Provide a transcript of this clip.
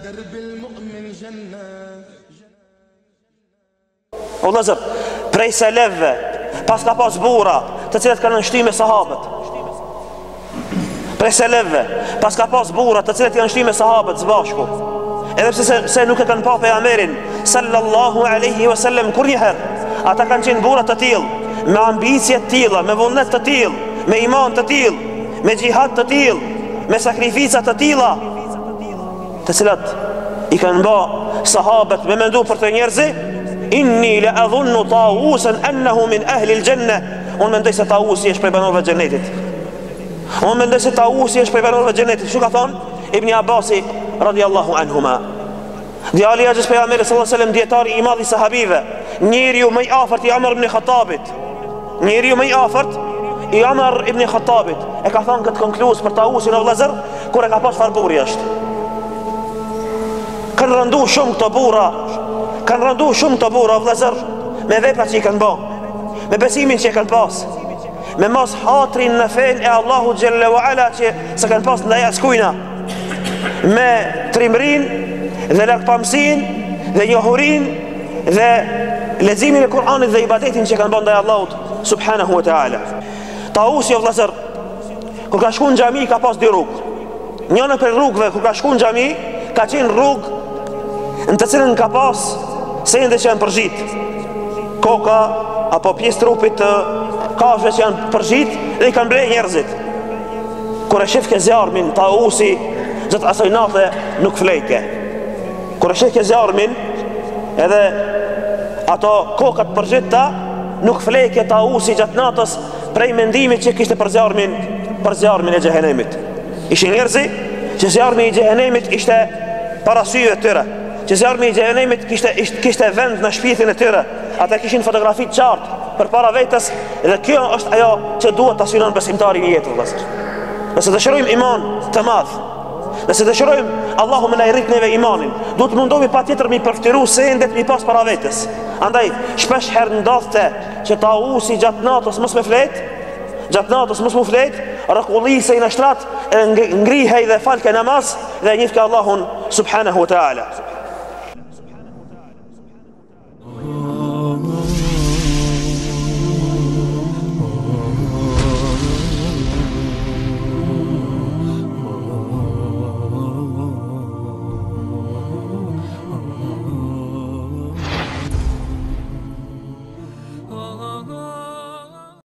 O lëzër, prej selevve pas ka pas bura të cilat kanë nështri me sahabët. Prej selevve pas ka pas bura të cilat kanë nështri me sahabët zbashku. Edhe pse se nuk e kanë pa pejgamberin sallallahu alaihi wasallam kur njëherë, ata kanë qenë bura të tillë, me ambicje të tilla, me vullnet të tillë, me iman të tillë, me xhihad të tillë, me sakrifica të tilla, të cilat i kanë bë sahabët me mendu për të njerëzi. Inni la adhunnu Tawusan annahu min ahli al-janna. Unë mendoj se Tawusi është prej banorëve të xhenetit. Unë mendoj se Tawusi është prej banorëve të xhenetit. Çu ka thonë Ibn Abbasi radiyallahu anhuma. Djali i pejgamberit sallallahu alaihi wasallam, dietari i madh i sahabive, njeriu më i afërt i Umar ibn Khattabit. Njeriu më i afërt i Umar ibn Khattabit e ka thonë këtë konkluz për Tawusin o vëllazër kur e ka pas farburi është. Kanë rëndu shumë këto burra, kanë rëndu shumë të bura vëllazër, me veprat që i kanë bë, me besimin që i kanë pas, me mos hatrin në fen e Allahu xhalla wa ala që se kanë pas ndaj askujna, me trimrin dhe lakpamsin dhe njohurin dhe leximin e Kur'anit dhe ibadetin që kanë bën ndaj Allahut subhanahu wa taala. Tawusi vëllazër, kur ka shkuar në xhami ka pas dy rrugë. Njëra prej rrugëve kur ka shkuar në xhami ka qenë rrugë në të cilën ka pas se ndë që janë përgjit, koka apo pjesë trupit të kafshëve që janë përgjit dhe i kanë blej njerëzit. Kur e shef ke zjarmin, Tawusi gjatë asaj nate nuk flejke. Kur e shef ke zjarmin edhe ato kokat përgjita nuk flejke Tawusi gjatë natës prej mendimit që kishte për zjarmin e xhehenemit. Ishin njerëzi që zjarmi i xhehenemit ishte para syve të tyre, që zjarmi i xhehenemit kishte vend në shpirtin e tyre. Ata kishin fotografi të qartë përpara vetes dhe kjo është ajo që duhet ta synon besimtari në jetë vëllazër. Nëse dëshirojmë iman të madh, nëse dëshirojmë Allahu më na i rrit neve imanin, duhet mundohemi patjetër mi përftiru sendet mi pas para vetes. Andaj shpesh herë ndodhte që Tawusi gjatë natës mos me flet, gjatë natës mos mu flet, rrekullisej në shtrat, ngrihej dhe falke namaz dhe njifke Allahun subhanahu wa taala.